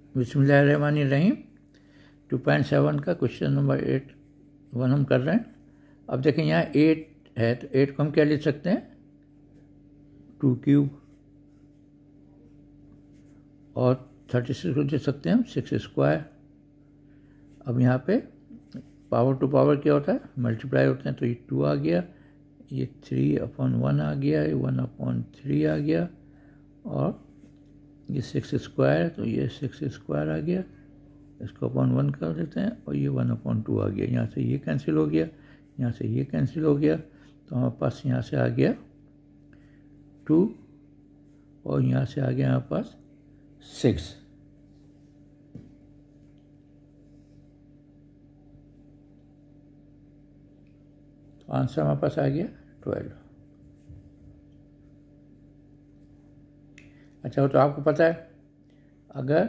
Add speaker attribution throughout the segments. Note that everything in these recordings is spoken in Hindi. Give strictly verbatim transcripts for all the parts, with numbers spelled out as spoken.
Speaker 1: बिस्मिल्लाहिर्रहमानिर्रहीम। टू पॉइंट सेवन का क्वेश्चन नंबर एट वन हम कर रहे हैं। अब देखें यहाँ एट है तो एट को हम क्या लिख सकते हैं, टू क्यूब, और थर्टी सिक्स को लिख सकते हैं हम सिक्स स्क्वायर। अब यहाँ पे पावर टू पावर क्या होता है, मल्टीप्लाई होते हैं, तो ये टू आ गया, ये थ्री अपॉन वन आ गया, ये वन अपॉन थ्री आ गया, और ये सिक्स स्क्वायर है तो ये सिक्स स्क्वायर आ गया, इसको अपॉन वन कर देते हैं, और ये वन अपॉन टू आ गया। यहाँ से ये कैंसिल हो गया, यहाँ से ये कैंसिल हो गया, तो हमारे पास यहाँ से आ गया टू, और यहाँ से आ गया हमारे पास सिक्स। तो आंसर हमारे पास आ गया ट्वेल्व। अच्छा, तो आपको पता है अगर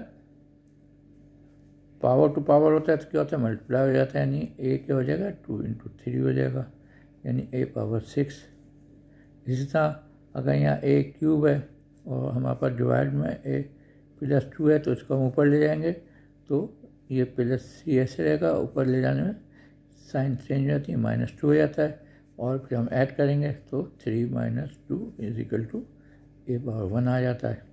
Speaker 1: पावर टू पावर होता है तो क्या होता है, मल्टीप्लाई हो जाता है, यानी ए क्या हो जाएगा, टू इंटू थ्री हो जाएगा, यानी ए पावर सिक्स। इसी तरह अगर यहाँ ए क्यूब है और हमारे पास डिवाइड में ए प्लस टू है तो इसको हम ऊपर ले जाएंगे तो ये प्लस सी ऐसे रहेगा, ऊपर ले जाने में साइन चेंज हो जाती है, माइनस टू हो जाता है, और फिर हम ऐड करेंगे तो three minus two is equal to a power one आ जाता है।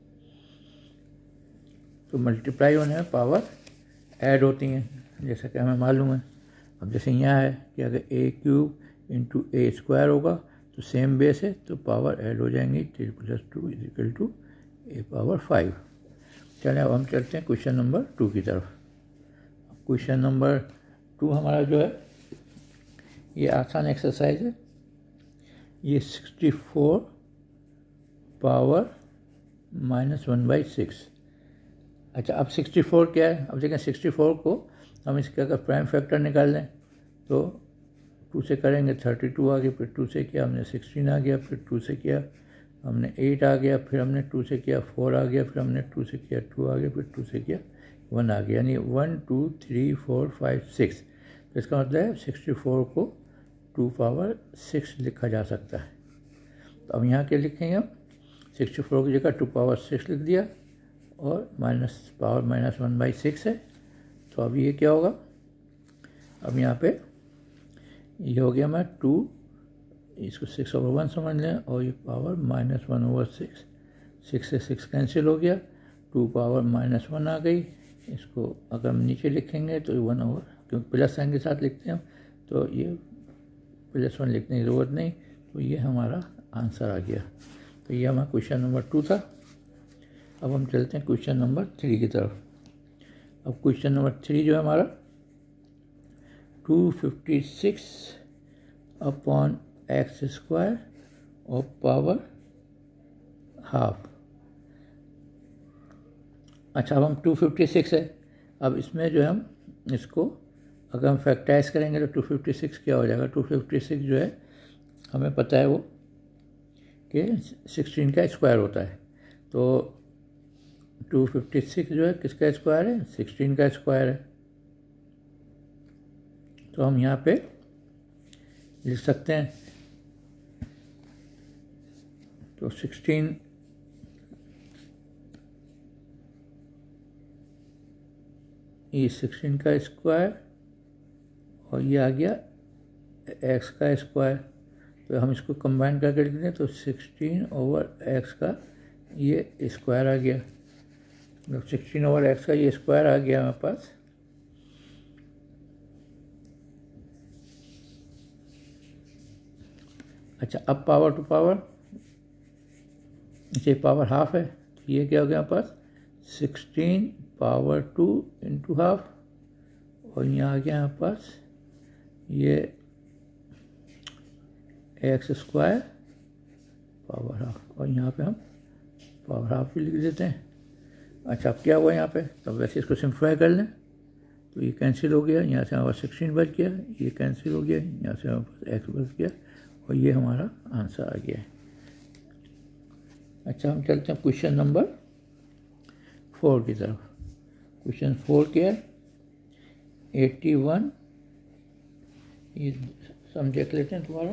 Speaker 1: तो मल्टीप्लाई होने में पावर ऐड होती हैं, जैसा कि हमें मालूम है। अब जैसे यहाँ है कि अगर a cube into a square होगा तो सेम बेस है तो पावर ऐड हो जाएंगी, three plus two is equal to a power five. चलें अब हम चलते हैं क्वेश्चन नंबर टू की तरफ। क्वेश्चन नंबर टू हमारा जो है ये आसान एक्सरसाइज है। ये sixty four power minus one by six. अच्छा, अब सिक्सटी फोर क्या है, अब देखें सिक्सटी फोर को हम इसका अगर प्राइम फैक्टर निकाल लें तो टू से करेंगे थर्टी टू आ गया, फिर टू से किया हमने सिक्सटीन आ गया, फिर टू से किया हमने एट आ गया, फिर हमने टू से किया फोर आ गया, फिर हमने टू से किया टू आ गया, फिर टू से किया वन आ गया, यानी one two three four five six. तो इसका मतलब है सिक्सटी फोर को टू पावर सिक्स लिखा जा सकता है। तो अब यहाँ क्या लिखेंगे हम, सिक्सटी फोर की जगह टू पावर सिक्स लिख दिया, और minus power minus one by six है। तो अब ये क्या होगा, अब यहाँ पे ये हो गया मैं टू, इसको सिक्स ओवर वन समझ लें, और ये power minus one over six, six से सिक्स कैंसिल हो गया, टू पावर माइनस वन आ गई। इसको अगर हम नीचे लिखेंगे तो ये वन ओवर, क्योंकि प्लस साइन के साथ लिखते हैं हम तो ये प्लस वन लिखने की ज़रूरत नहीं, तो ये हमारा आंसर आ गया। तो ये हमारा क्वेश्चन नंबर टू था। अब हम चलते हैं क्वेश्चन नंबर थ्री की तरफ। अब क्वेश्चन नंबर थ्री जो है हमारा two fifty six upon x square और पावर हाफ। अच्छा, अब हम टू फिफ्टी सिक्स है, अब इसमें जो है हम इसको अगर हम फैक्टराइज करेंगे तो टू फिफ्टी सिक्स क्या हो जाएगा, टू फिफ्टी सिक्स जो है हमें पता है वो कि सिक्सटीन का स्क्वायर होता है, तो टू फिफ्टी सिक्स जो है किसका स्क्वायर है, सिक्सटीन का स्क्वायर है। तो हम यहाँ पे लिख सकते हैं, तो सिक्सटीन ये सिक्सटीन का स्क्वायर और ये आ गया एक्स का स्क्वायर। तो हम इसको कंबाइन करके लिखते हैं तो सिक्सटीन ओवर एक्स का ये स्क्वायर आ गया, मतलब सिक्सटीन ओवर एक्स का ये स्क्वायर आ गया हमारे पास। अच्छा, अब पावर टू पावर, इसे पावर हाफ है तो ये क्या हो गया हमारे पास, sixteen power two into half, और यहाँ आ गया हमारे पास ये एक्स स्क्वायर पावर हाफ, और यहाँ पे हम पावर हाफ भी लिख देते हैं। अच्छा, अब क्या हुआ यहाँ पे, तब वैसे इसको सिंप्लीफाई कर लें तो ये कैंसिल हो गया, यहाँ से हमारे पास सिक्सटीन बच गया, ये कैंसिल हो गया, यहाँ से हमारे पास एक्स बच गया, और ये हमारा आंसर आ गया है। अच्छा, हम चलते हैं क्वेश्चन नंबर फोर की तरफ। क्वेश्चन फोर क्या है, एट्टी वन, ये सम देख लेते हैं तुम्हारा,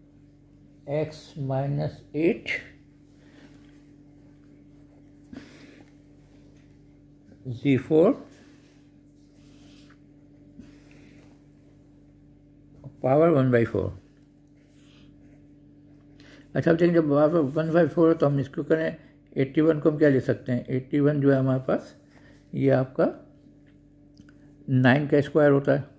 Speaker 1: x minus eight g four power one by four. अच्छा, अब देखें जब पावर वन बाई फोर है तो हम इसको करें एट्टी वन को हम क्या ले सकते हैं, एट्टी वन जो है हमारे पास ये आपका नाइन का स्क्वायर होता है,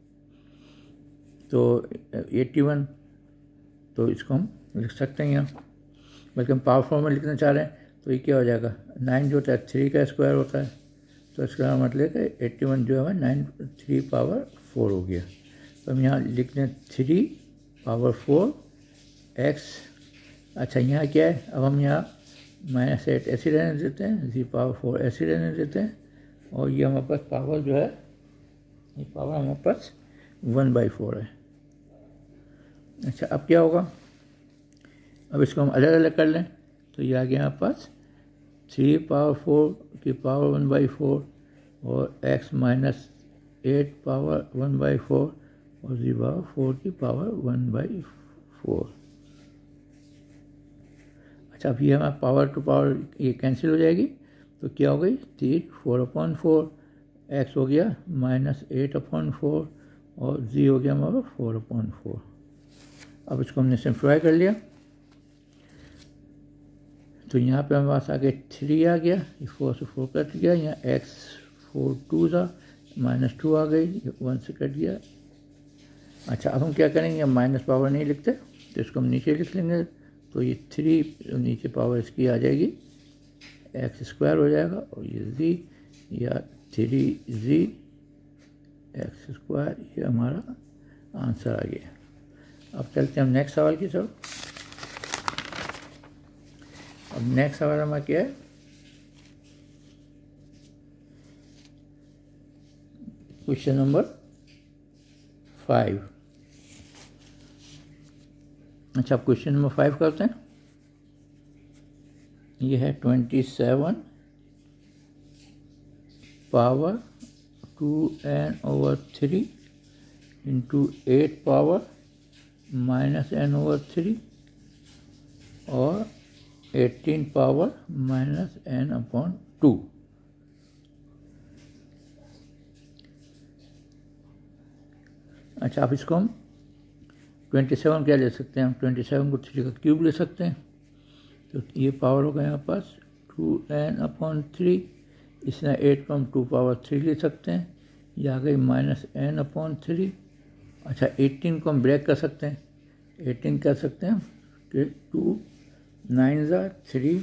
Speaker 1: तो एट्टी वन तो इसको हम लिख सकते हैं यहाँ, बल्कि हम पावर फॉर्म में लिखना चाह रहे हैं तो ये क्या हो जाएगा, नाइन जो होता है थ्री का स्क्वायर होता है, तो इसका मतलब है कि एट्टी वन जो है नाइन थ्री पावर फोर हो गया। तो हम यहाँ लिख दें थ्री पावर फोर एक्स। अच्छा, यहाँ क्या है, अब हम यहाँ माइनस एट ऐसे रहने देते हैं, जी पावर फोर ऐसे रहने देते हैं, और ये हमारे पास पावर जो है, ये पावर हमारे पास वन बाई फोर है। अच्छा, अब क्या होगा, अब इसको हम अलग अलग कर लें तो ये आ गया हमारे पास थ्री पावर फोर की पावर वन बाई फोर और x minus eight power one by four और जी पावर फोर की पावर वन बाई फोर। अच्छा, अब ये हमारा पावर टू पावर ये कैंसिल हो जाएगी, तो क्या हो गई, three four upon four, x हो गया माइनस एट अपॉन फोर और जी हो गया हमारा फोर अपॉन फोर। अब इसको हमने सिंप्लीफाई कर लिया, तो यहाँ पे हमारे पास आगे थ्री आ गया, ये फोर से फोर कट गया, यहाँ एक्स फोर टू था माइनस टू आ गई, ये वन से कट गया। अच्छा, अब हम क्या करेंगे, माइनस पावर नहीं लिखते तो इसको हम नीचे लिख लेंगे, तो ये थ्री नीचे पावर इसकी आ जाएगी, एक्स स्क्वायर हो जाएगा और ये जी या थ्री जी एक्स स्क्वायर, ये हमारा आंसर आ गया। अब चलते हैं हम नेक्स्ट सवाल की तरफ। अब नेक्स्ट सवाल हमारा क्या है, क्वेश्चन नंबर फाइव। अच्छा, अब क्वेश्चन नंबर फाइव करते हैं। ये है twenty seven power two n over three into eight power minus n over three और eighteen power minus n upon two. अच्छा, आप इसको हम ट्वेंटी सेवन क्या ले सकते हैं, हम ट्वेंटी सेवन को थ्री का क्यूब ले सकते हैं, तो ये पावर होगा यहाँ पास टू एन अपॉन थ्री, इसमें एट को हम टू पावर थ्री ले सकते हैं, ये आ गई माइनस एन अपॉन थ्री। अच्छा, एटीन को हम ब्रेक कर सकते हैं, एटीन कर सकते हैं कि टू नाइन ज़ा थ्री,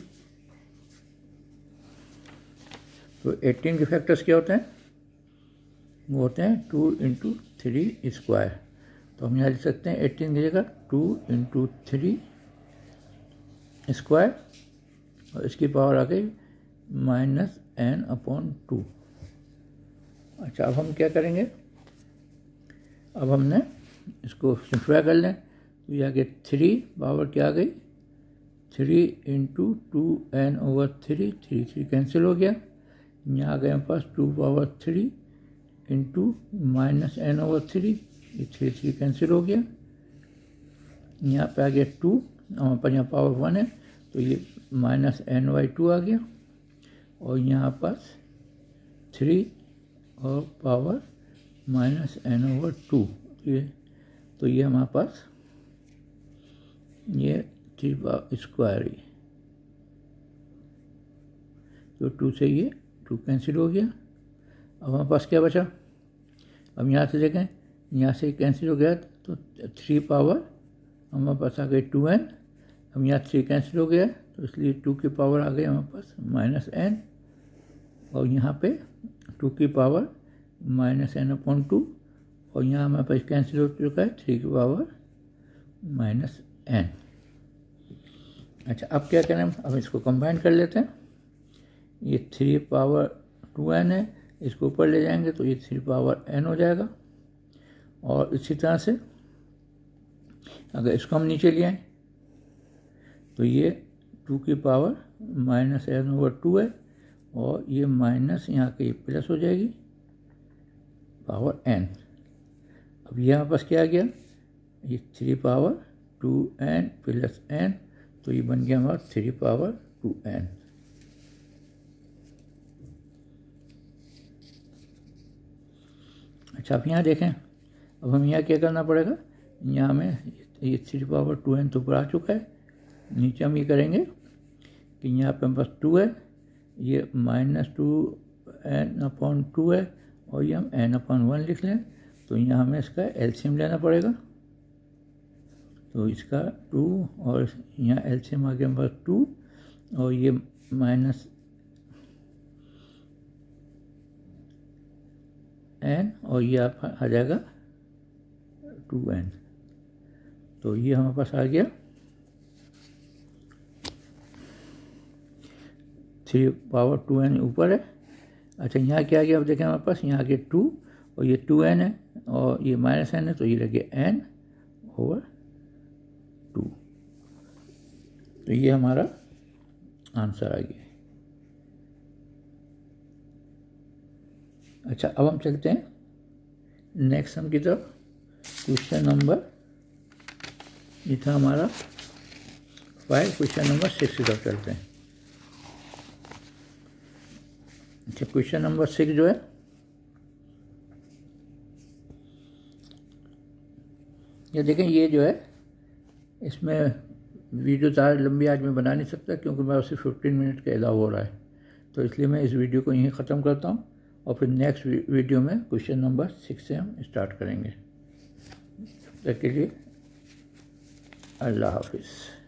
Speaker 1: तो एटीन के फैक्टर्स क्या होते हैं, वो होते हैं टू इंटू थ्री स्क्वायर, तो हम यहाँ लिख सकते हैं एटीन की जगह टू इंटू थ्री स्क्वायर और इसकी पावर आ गई माइनस एन अपॉन टू। अच्छा, अब हम क्या करेंगे, अब हमने इसको सिंप्लीफाई कर लें, तो ये आ गया थ्री पावर क्या आ गई, three into two n over three, three three cancel हो गया, यहाँ आ गया हमारे पास two power three into minus n over three, ये थ्री थ्री कैंसिल हो गया, यहाँ पे आ गया टू, हमारे पास यहाँ पावर वन है तो ये माइनस एन बाई टू आ गया, और यहाँ पास थ्री और power minus n over two, ये तो ये हमारे पास ये थ्री पावर स्क्वायर ही, तो टू से ये टू कैंसिल हो गया। अब हमारे पास क्या बचा, अब यहाँ से देखें, यहाँ से कैंसिल हो गया तो थ्री पावर हमारे पास आ गई टू एन, हम यहाँ थ्री कैंसिल हो गया तो इसलिए टू की पावर आ गई हमारे पास माइनस एन, और यहाँ पे टू की power minus n upon two, और यहाँ हमारे पास कैंसिल हो चुका है थ्री की पावर माइनस एन। अच्छा, अब क्या करें, अब इसको कंबाइन कर लेते हैं, ये थ्री पावर टू एन है, इसको ऊपर ले जाएंगे तो ये थ्री पावर एन हो जाएगा, और इसी तरह से अगर इसको हम नीचे ले आएँ तो ये टू की power minus n over two है, और ये माइनस यहाँ के प्लस हो जाएगी पावर एन। अब ये हमारे पास क्या आ गया, ये three power two n plus n, तो ये बन गया हमारा थ्री पावर टू एन। अच्छा, अब यहाँ देखें, अब हम यहाँ क्या करना पड़ेगा, यहाँ में ये थ्री पावर टू एन तो ऊपर आ चुका है, नीचे हम ये करेंगे कि यहाँ पे बस टू है, ये minus two n upon two है और ये हम एन अपॉन वन लिख लें, तो यहाँ हमें इसका एलसीएम लेना पड़ेगा। तो इसका टू और यहाँ एलसीएम आ गया बस टू और ये माइनस एन और ये आप आ जाएगा टू एन। तो ये हमारे पास आ गया थ्री पावर टू एन ऊपर है। अच्छा, यहाँ क्या आ गया, अब देखें हमारे पास यहाँ के टू और ये टू एन है और ये माइनस एन है, तो ये लग गया एन ओवर टू। तो ये हमारा आंसर आ गया। अच्छा, अब हम चलते हैं नेक्स्ट सम की तरफ। क्वेश्चन नंबर ये था हमारा फाइव, क्वेश्चन नंबर सिक्स की तरफ चलते हैं। अच्छा, क्वेश्चन नंबर सिक्स जो है, ये देखें, ये जो है इसमें वीडियो ज़्यादा लंबी आज मैं बना नहीं सकता क्योंकि मैं उसे फिफ्टीन मिनट के अलावा हो रहा है, तो इसलिए मैं इस वीडियो को यहीं ख़त्म करता हूँ और फिर नेक्स्ट वीडियो में क्वेश्चन नंबर सिक्स से हम स्टार्ट करेंगे। तब तक के लिए अल्लाह हाफिज़।